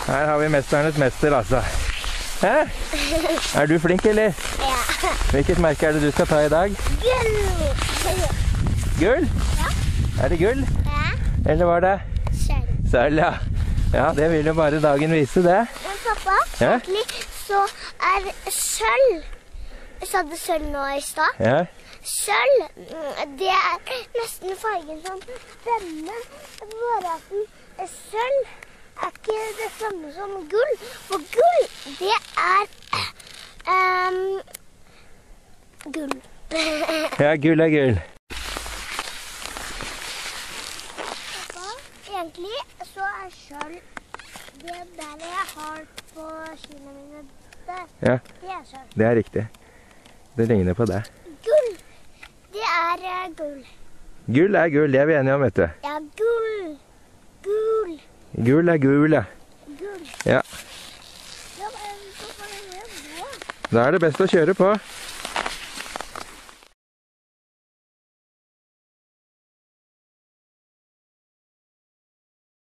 Her har vi mesternes mester, altså. Hæ? Er du flink, eller? Ja. Hvilket merke er det du skal ta i dag? Gull. Gull? Ja. Er det gull? Ja. Eller var det? Sølv. Sølv, ja. Ja, det vil jo bare dagen vise, det. Men pappa, Ja? egentlig så er sølv. Sa du sølv nå i stad? Ja. Sølv, det er nesten fargen som denne. Bare at sølv er ikke det samme som gull. For gull, det er gull. Ja, gull er gull. Pappa, egentlig så er sølv det der jeg har på skiene mine. Ja, Det er sølv. det er riktig. Det ligner på det. Gull, det er gull. Gull er gull, det er vi enige om, vet du. Ja, gull. Gull. Gull er gull, ja. Gull. Ja. Ja, men så får jeg gå. Da er det best å kjøre på.